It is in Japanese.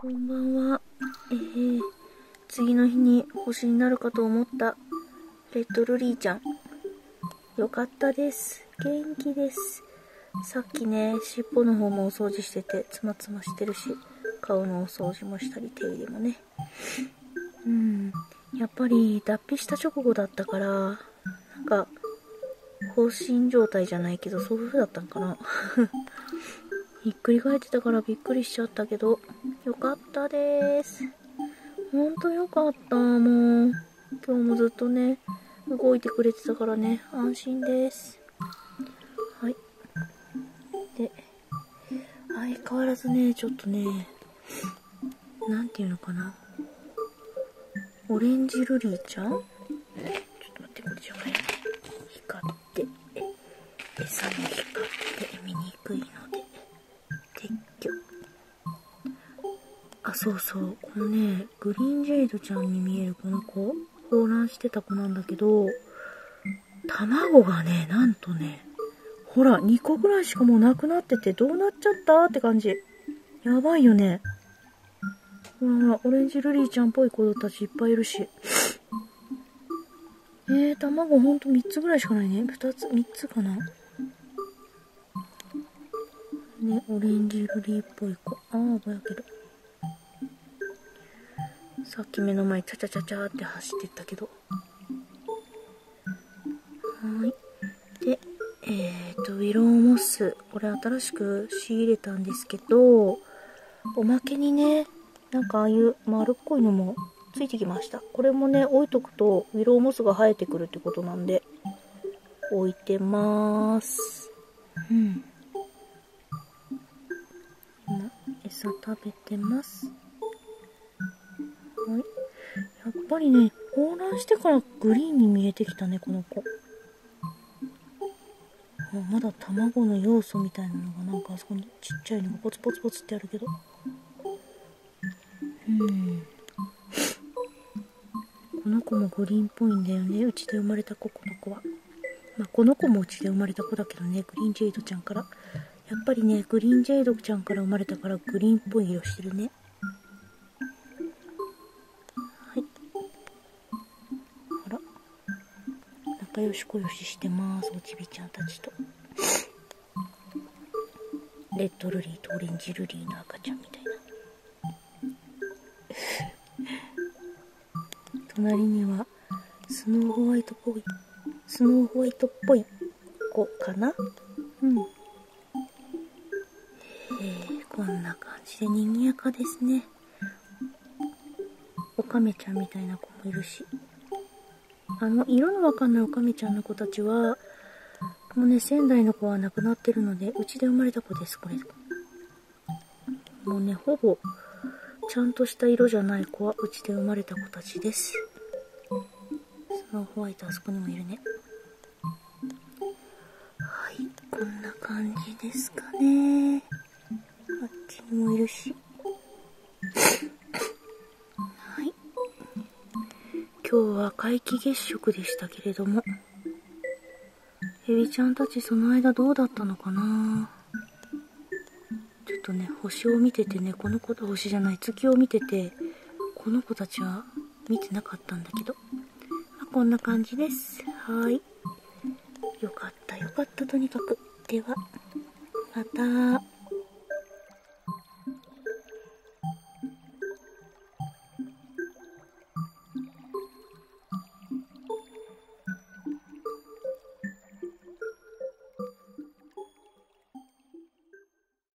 こんばんは。次の日に星になるかと思ったレッドルリーちゃん。よかったです。元気です。さっきね、尻尾の方もお掃除してて、つまつましてるし、顔のお掃除もしたり、手入れもね。やっぱり脱皮した直後だったから、なんか、放心状態じゃないけど、そういう風だったんかな。ひっくり返ってたからびっくりしちゃったけど、よかったです。ほんとよかった。もう、今日もずっとね、動いてくれてたからね、安心です。はい。で、相変わらずね、ちょっとね、なんていうのかな。オレンジルリーちゃん？ちょっと待って、これじゃない。光って、餌も光って見にくいので、撤去。あ、そうそう。このね、グリーンジェイドちゃんに見えるこの子、放卵してた子なんだけど、卵がね、なんとね、ほら、2個ぐらいしかもうなくなってて、どうなっちゃったって感じ。やばいよね。ほらほら、オレンジルリーちゃんっぽい子たちいっぱいいるし。卵ほんと3つぐらいしかないね。2つ、3つかな。ね、オレンジルリーっぽい子。ぼやけど。さっき目の前チャチャチャチャって走ってったけど。はい。で、ウィローモス。これ新しく仕入れたんですけど、おまけにね、なんかああいう丸っこいのもついてきました。これもね、置いとくとウィローモスが生えてくるってことなんで、置いてまーす。餌食べてます。はい。やっぱりね、放卵してからグリーンに見えてきたね、この子。まだ卵の要素みたいなのがなんかあそこにちっちゃいのがポツポツポツってあるけど。この子もグリーンっぽいんだよね。うちで生まれた子、この子は。まあ、この子もうちで生まれた子だけどね、グリーンジェイドちゃんから。やっぱりね、グリーンジェイドちゃんから生まれたからグリーンっぽい色してるね。はい。あら。仲良しこよししてます、おちびちゃんたちと。レッドルリーとオレンジルリーの赤ちゃんみたいな。隣にはスノーホワイトっぽい子かな。こんな感じで賑やかですね。オカメちゃんみたいな子もいるし、色のわかんないオカメちゃんの子たちはもうね、仙台の子は亡くなってるので、うちで生まれた子です。これもうね、ほぼちゃんとした色じゃない子はうちで生まれた子たちです。スノーホワイトあそこにもいるね。はい、こんな感じですかね。あっちにもいるし。はい。今日は皆既月食でしたけれども、エビちゃんたちその間どうだったのかな。ちょっとね、星を見ててね、この子と星じゃない月を見てて、この子たちは見てなかったんだけど、こんな感じです。はい。よかったよかった、とにかく。ではまた。